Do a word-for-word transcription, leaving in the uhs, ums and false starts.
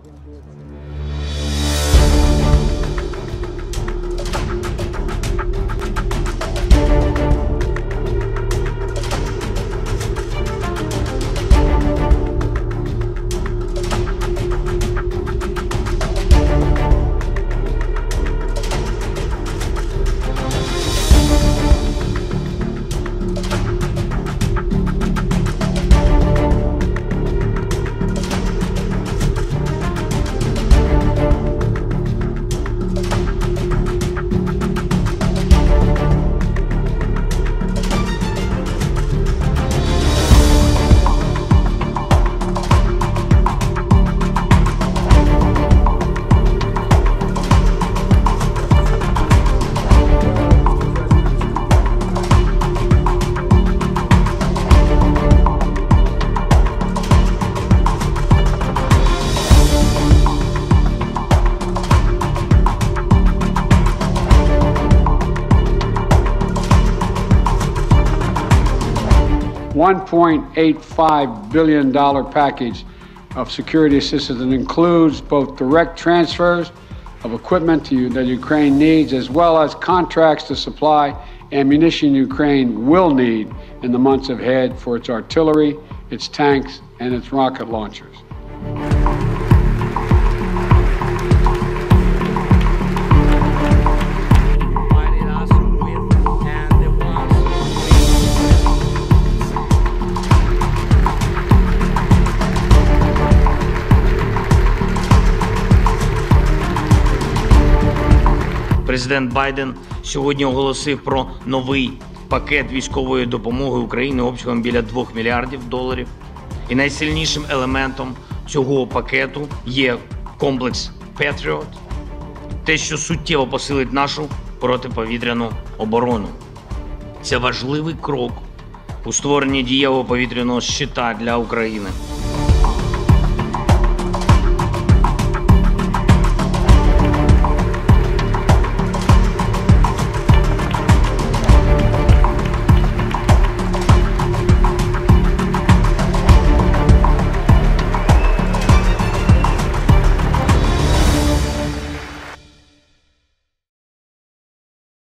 one point eight five billion dollars package of security assistance that includes both direct transfers of equipment to, that Ukraine needs, as well as contracts to supply ammunition Ukraine will need in the months ahead for its artillery, its tanks, and its rocket launchers. Президент Байден сьогодні оголосив про новий пакет військової допомоги Україні обсягом біля двох мільярдів доларів. І найсильнішим елементом цього пакету є комплекс «Патріот», те, що суттєво посилить нашу протиповітряну оборону. Це важливий крок у створенні дієвого повітряного щита для України.